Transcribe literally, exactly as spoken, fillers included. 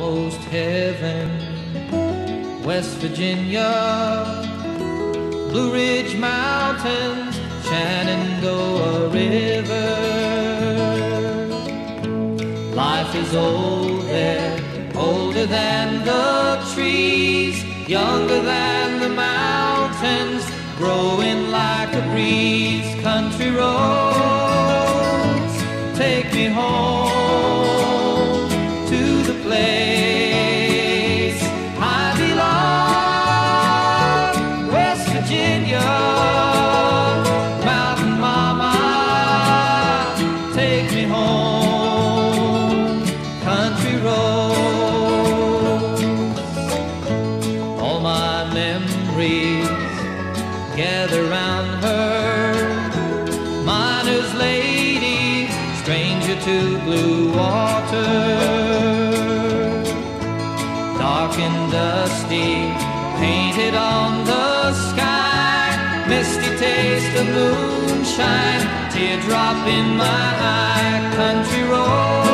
almost heaven. West Virginia, Blue Ridge Mountains, Shenandoah River. Life is old there, older than the trees, younger than the mountains, growing like a breeze. Country roads, take me home to the place I belong. West Virginia, Mountain Mama, take me home. Country roads, all my memories gather round her. Miner's lady, stranger to blue water. Dark and dusty, painted on the sky. Misty taste of moonshine, teardrop in my eye. Country road,